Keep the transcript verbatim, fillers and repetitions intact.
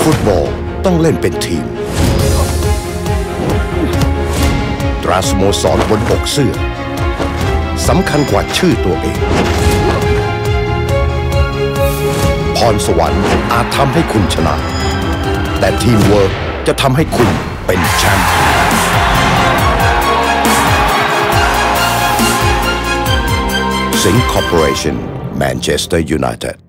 ฟุตบอลต้องเล่นเป็นทีมตราสโมสรบนปกเสื้อสำคัญกว่าชื่อตัวเองพรสวรรค์อาจทำให้คุณชนะแต่ทีมเวิร์กจะทำให้คุณเป็นแชมป์สิงห์คอร์ปอเรชั่น Manchester United